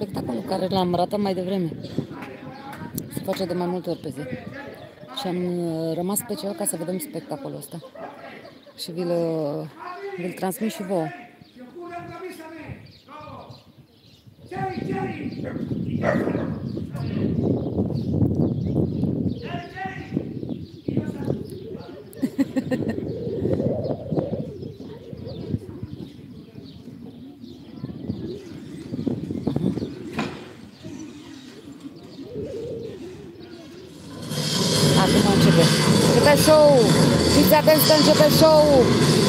spectacolul care l-am ratat mai devreme. Se face de mai multe ori pe zi. Și am rămas special ca să vedem spectacolul ăsta. Și vi-l transmit și vouă. Acum începe. Începe show-ul! Fiți atenți că începe show-ul!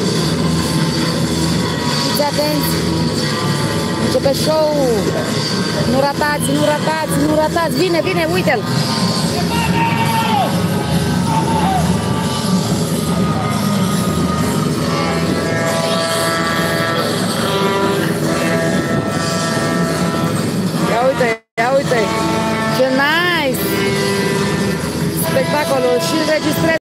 Fiți atenți! Începe show-ul! Nu ratați, nu ratați, nu ratați! Vine, vine, uite-l! Ia uite, ia uite! Ce nice! Spectacolul și înregistrez